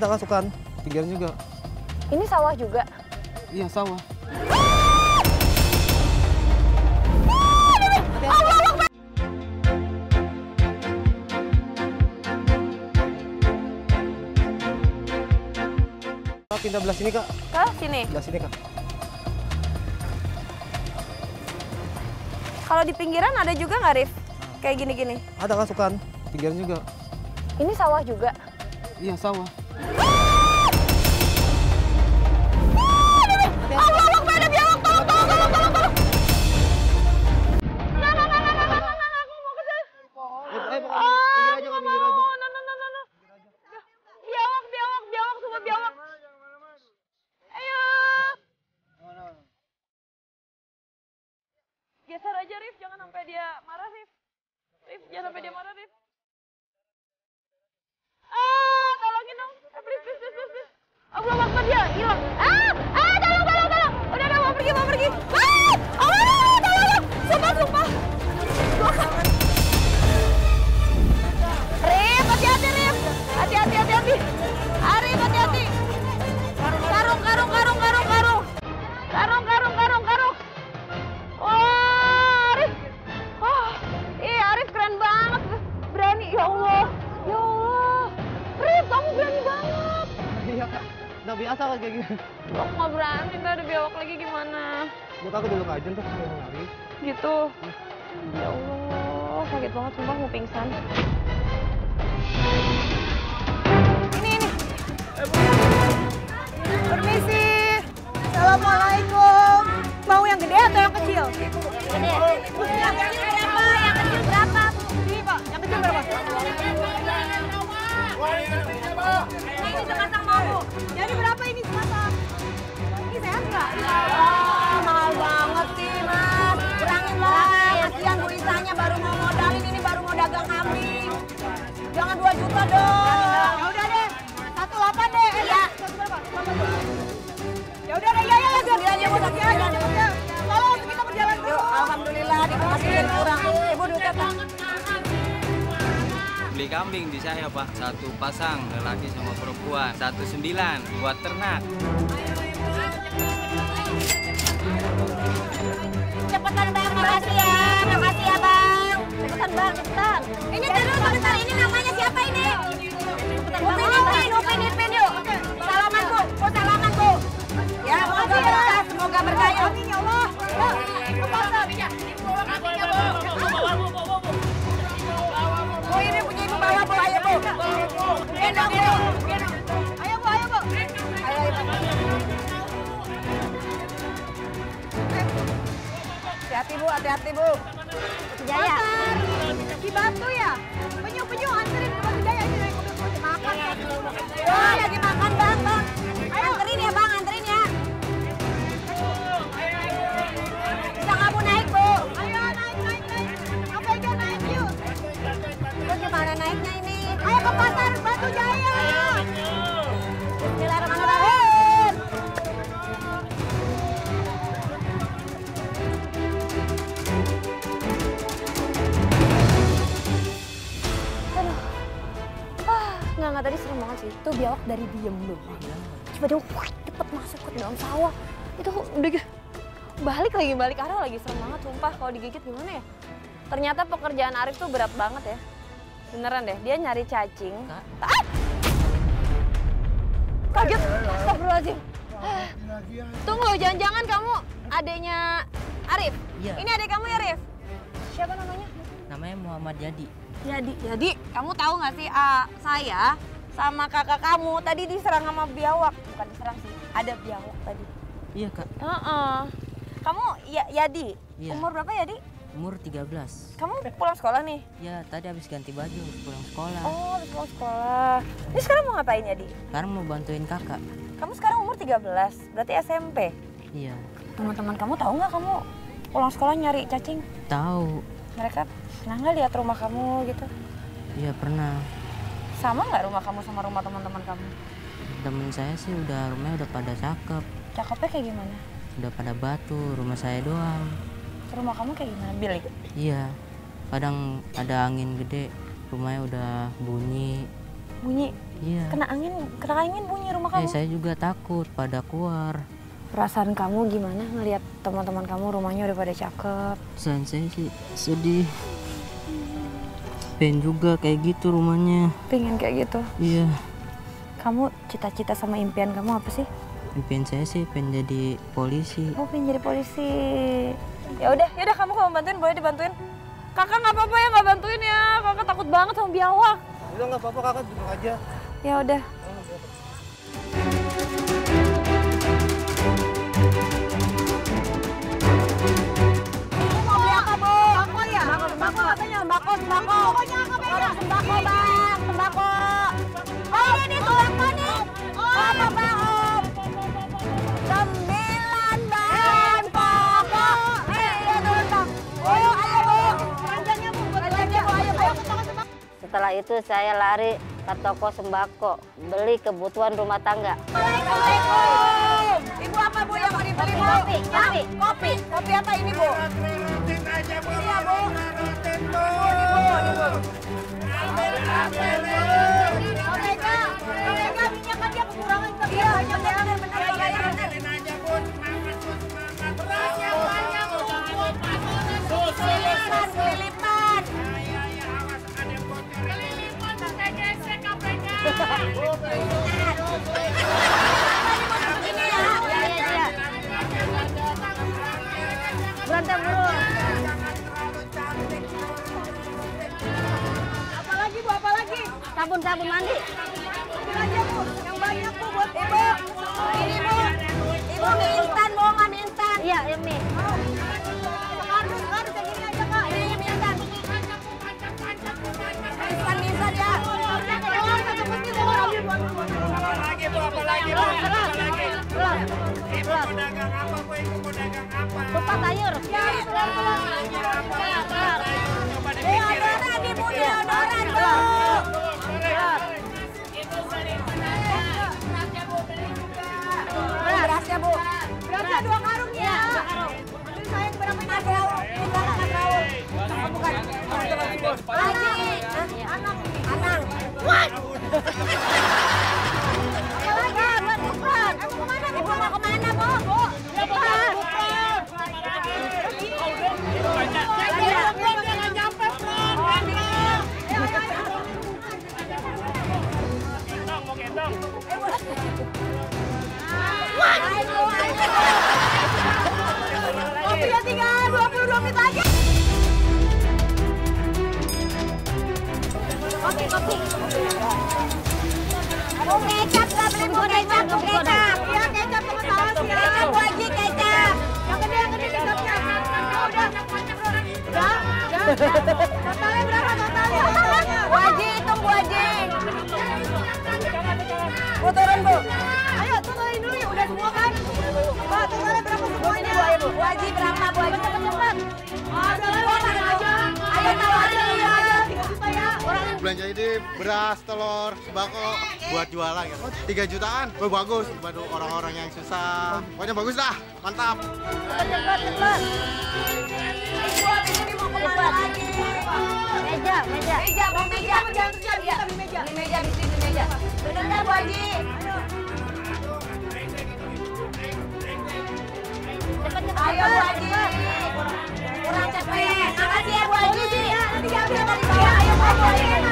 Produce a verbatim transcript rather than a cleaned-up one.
Ada kasukan, pinggiran juga. Ini sawah juga? Iya, sawah. Pindah belah sini, Kak. Ke sini? Belah sini, Kak. Kalau di pinggiran ada juga nggak, Rif? Kayak gini-gini? Ada kasukan, pinggiran juga. Ini sawah juga? Iya, sawah. Allah Akbar, ada biawak! Tolong, tolong, tolong, tolong, tolong! Nah, nah, nah, nah, nah, nah, nah, aku mau ke sini. Eh, eh, Ah, pinggir aku aja, nggak Kak, pinggir mau. aja. Nah, nah, nah, nah, nah. Biawak, biawak, biawak, semua biawak. Ayo. Geser aja, Rif. Jangan sampai dia marah, Rif. Rif, jangan sampai dia marah, Rif. Ah, tolongin dong. Eh, please, please, please, please, please. Allah Akbar, dia hilang. Ah, ah, tolong, tolong, tolong. Udah, udah, mau pergi, mau pergi. Ah, Allah, tolong, sumpah, sumpah. Rif, hati-hati, Rif. Hati-hati, hati-hati. Arif, hati-hati. Karung, karung, karung, karung, karung. Karung, karung, karung, karung. Wah, Arif. Wah, ih, Arif keren banget. Berani, ya Allah. Ya Allah. Rif, kamu berani banget. Iya, Kak. Udah biasa kan kayak gini. Aku nggak berani, nggak ada biawak lagi gimana? Buat aku dulu aja tuh mau lari. Gitu. Ya Allah, sakit banget sumpah mau pingsan. Ini, ini. Permisi. Assalamualaikum. Mau yang gede atau yang kecil? Gede. Yang kecil berapa? Yang kecil berapa? Ini, Pak. Yang kecil berapa? Ini sepasang mau. Jadi berapa ini sepasang? Ini sehat nggak? Ah, mahal banget sih, Mas. Kurangin lah. Kasihan Bu Isanya baru mau modalin, ini baru mau dagang kambing. Jangan dua juta dong. Ya udah deh. Satu delapan deh. Iya. Ya udah deh, ya ya ya. Sembilan aja Bu, sembilan aja. Tolong kita berjalan dulu. Alhamdulillah dikasih yang kurang. Ibu duitnya Pak. Beli kambing di saya, Pak. Satu pasang, lelaki sama perempuan. Satu sembilan buat ternak. Cepetan Bang, makasih ya. Makasih ya Bang. Cepetan Bang, cepetan. Ini terus sebentar, ini namanya siapa ini? Upin, Upin, Upin, Upin yuk. Salaman Bu, oh salaman Bu. Ya, semoga berkah, semoga berkah yuk. Amin ya Allah. Yuk, ke pasar. Bu, ini punya ibu bawa Bu, ayo Bu. Gendong, gendong. Ayo Bu, ayo Bu. Ayo, ayo. Hati-hati Bu, hati-hati Bu. Jaya. Di Batu ya? Penyu, penyu, anterin ke Batu Jaya. Ini naik mobil masih makan. Wah, lagi makan Bang, Bang. Anterin ya Bang, anterin ya. Bisa nggak Bu naik Bu? Ayo naik, naik, naik. Apa aja naik yuk. Terus gimana naiknya ini? Ayo ke pasar Batu Jaya. Bismillahirrahmanirrahim. Nggak, nggak, tadi serem banget sih. Itu biawak dari diem doang. Coba dia wah, cepet masuk ke dalam sawah. Itu udah gitu. Balik lagi, balik arah lagi. Serem banget, sumpah. Kalau digigit gimana ya? Ternyata pekerjaan Arif tuh berat banget ya. Beneran deh, dia nyari cacing. Ah! Kaget, astagfirullahaladzim. Tunggu, jangan-jangan kamu adeknya Arif? Iya. Ini adek kamu ya, Rif? Siapa namanya? Namanya Muhammad Yadi. Jadi, jadi kamu tahu nggak sih, uh, saya sama kakak kamu tadi diserang sama biawak. Bukan diserang sih, ada biawak tadi. Iya, Kak. Uh-uh. Kamu ya, Yadi, Iya. umur berapa Yadi? Umur tiga belas. Kamu pulang sekolah nih? Ya, tadi habis ganti baju, pulang sekolah. Oh, habis pulang sekolah. Ini sekarang mau ngapain Yadi? Sekarang mau bantuin kakak. Kamu sekarang umur tiga belas, berarti S M P? Iya. Teman-teman kamu tahu nggak kamu pulang sekolah nyari cacing? Tahu. Mereka pernah nggak lihat rumah kamu gitu? Iya, pernah. Sama nggak rumah kamu sama rumah teman-teman kamu? Temen saya sih udah rumahnya udah pada cakep. Cakepnya kayak gimana? Udah pada batu, rumah saya doang. Rumah kamu kayak gimana? Bilik? Iya. Kadang ada angin gede, rumahnya udah bunyi. Bunyi? Iya. Kena angin, kena angin bunyi rumah kamu. Eh, saya juga takut pada keluar. Perasaan kamu gimana ngelihat teman-teman kamu rumahnya udah pada cakep? Perasaan saya sih sedih. Pengen juga kayak gitu rumahnya. Pengen kayak gitu? Iya. Kamu cita-cita sama impian kamu apa sih? Impian saya sih pengen jadi polisi. Oh, pengen jadi polisi. Ya udah, ya udah kamu kalau bantuin boleh dibantuin. Kakak nggak apa-apa ya nggak bantuin ya. Kakak takut banget sama biawak. Udah nggak apa-apa kakak duduk aja. Ya udah. Mau beli apa, Bu? Sembako ya? Sembako katanya, sembako, sembako. Pokoknya apa beda? Sembako, Bang, sembako. Oh, ini sembako nih. Oh, apa, Bang? Om? Sembilan bahan pokok. Eh, iya dulu, Bang. Ayo, ayo, Bu. Keranjangnya, Bu. Keranjangnya, Bu. Ayo, ayo, ke toko sembako. Setelah itu saya lari ke toko sembako, beli kebutuhan rumah tangga. Assalamualaikum. Ibu apa, Bu, yang mau dibeli, Bu? Kopi, kopi. Kopi. Kopi apa ini, Bu? Ini ya, Bu. Ini, Bu. Ini, Bu. Omega, Omega, minyak kan dia kekurangan tapi ya banyak ya. Benar, benar, benar. Kelilipan, kelilipan. Berantem bro. Apalagi, Bu, apalagi? Sabun sabun mandi. Ambil aja, Bu. Yang banyak, Bu, buat Ibu. Ini, Bu. Ibu mie instan, mau nggak mie instan? Iya, ini. Kardus, kardus yang ini aja, Kak. Ini mie instan. Instan, mie instan ya. Telur, satu peti telur. Apalagi Bu, apalagi Bu, apalagi. Telur. Ibu mau dagang apa Bu? Ibu mau dagang apa? Kupat sayur. Ya, telur, telur. Telur. Coba dipikirin. Deodoran, Ibu, deodoran, Bu. Berasnya, Bu. Berasnya dua karung ya. Ambil saya berapa ini? Ini berapa kan Raul? Bukan. Lagi. Anang. Anang. What? Apalagi? Buat bukan. Ibu kemana? Ibu mau kemana, Bu? Bu. Bukan. Jangan nyampe, Bro. Mau gendong. Kopinya tinggal dua puluh dua menit lagi. Kopi kopi. Bu kecap nggak beli bu kecap, bu kecap. Iya kecap sama saus ya. Kecap Bu Haji kecap. Yang gede yang gede kecapnya. Udah. Udah. Udah. Totalnya berapa totalnya? Bu Haji hitung Bu Haji. Bu turun Bu. Ayo totalin dulu ya udah semua kan? Pak totalnya berapa semuanya? Bu Haji berapa Bu Haji? Cepet cepet. Ada lagi aja. Ayo tahu aja aja tiga juta ya. Belanja ini beras, telur, sembako buat jualan kan. tiga jutaan, oh, bagus bantu orang-orang yang susah. Pokoknya bagus dah, mantap. Cepet cepet. Ibu habis ini mau kemana lagi? Meja, meja. Meja, mau meja. Jangan terjadi, kita beli meja. Beli meja di sini meja. Bener nggak Bu Haji? Cepet cepet. Ayo Bu Haji. Kurang cepet. Makasih ya Bu Haji. Nanti diambil dari bawah. Ayo Bu Haji.